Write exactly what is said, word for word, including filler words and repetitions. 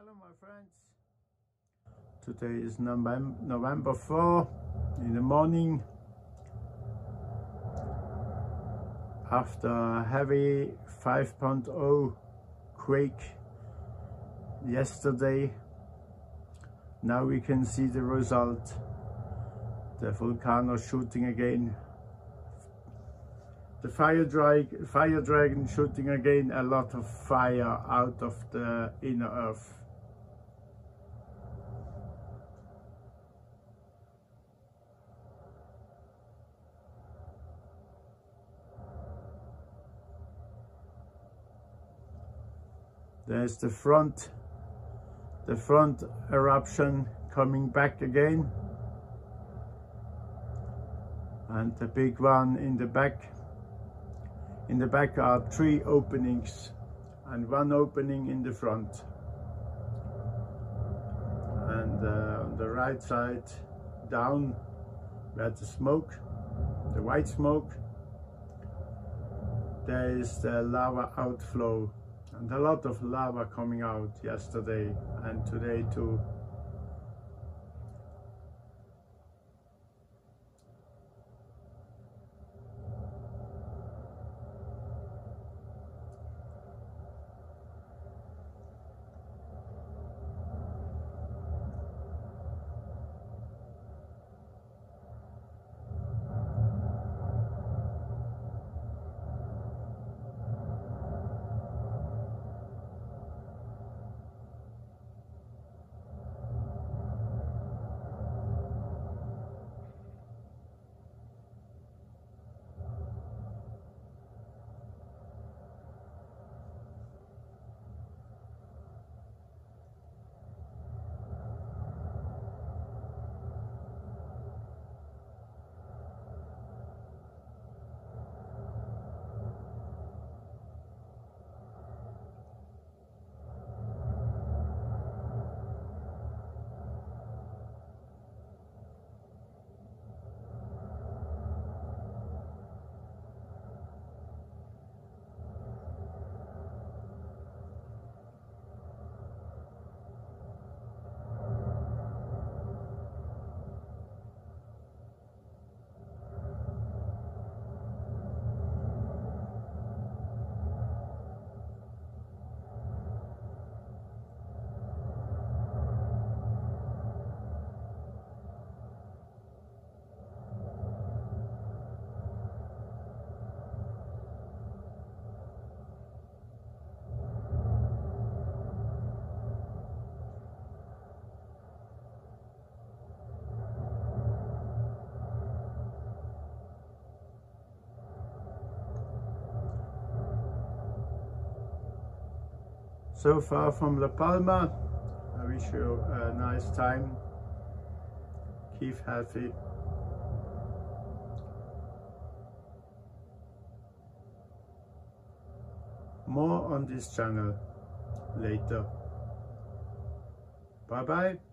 Hello my friends, today is November fourth in the morning. After a heavy five point oh quake yesterday, now we can see the result. The volcano shooting again. The fire, drag, fire dragon shooting again a lot of fire out of the inner earth. There's the front, the front eruption coming back again, and the big one in the back. In the back are three openings and one opening in the front. And uh, on the right side down, where the smoke, the white smoke, there is the lava outflow. And a lot of lava coming out yesterday and today too. So far from La Palma, I wish you a nice time. Keep healthy. More on this channel later. Bye bye.